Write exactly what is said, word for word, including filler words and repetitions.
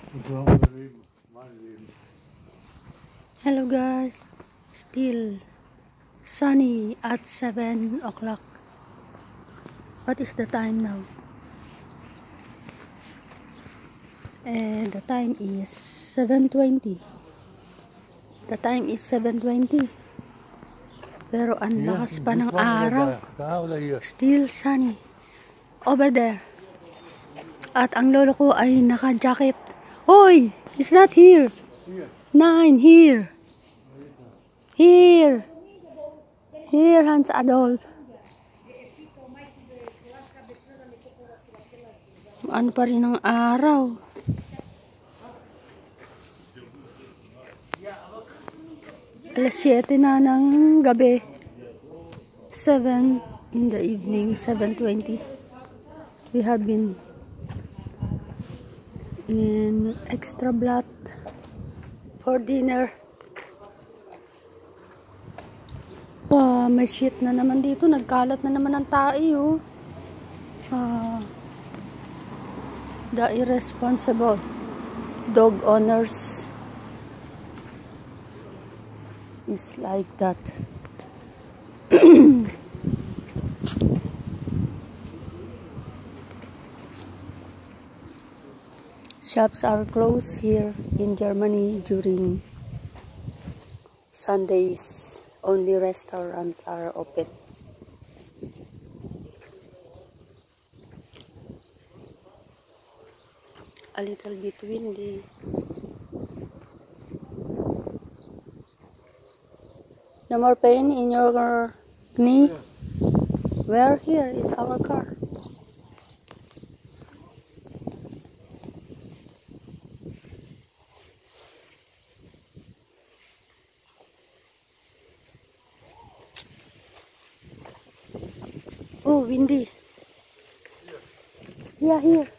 Hello guys, still sunny at seven o'clock. What is the time now? And the time is seven twenty. The time is seven twenty. Pero ang lakas pa ng araw. Still sunny. Over there. At ang lolo ko ay naka-jacket. Hoy! He's not here. Nine, here. Here. Here, Hans Adolf. Ano pa rin ang araw. Alas siyete na ng gabi. seven in the evening, seven twenty. We have been in Extra Blatt for dinner. Wow, may shit na naman dito. Nagkalat na naman ang tae, oh. Uh, the irresponsible dog owners is like that. Shops are closed here in Germany during Sundays. Only restaurants are open. A little bit windy. No more pain in your knee? Where? Here is our car. Oh, windy. Yeah, here.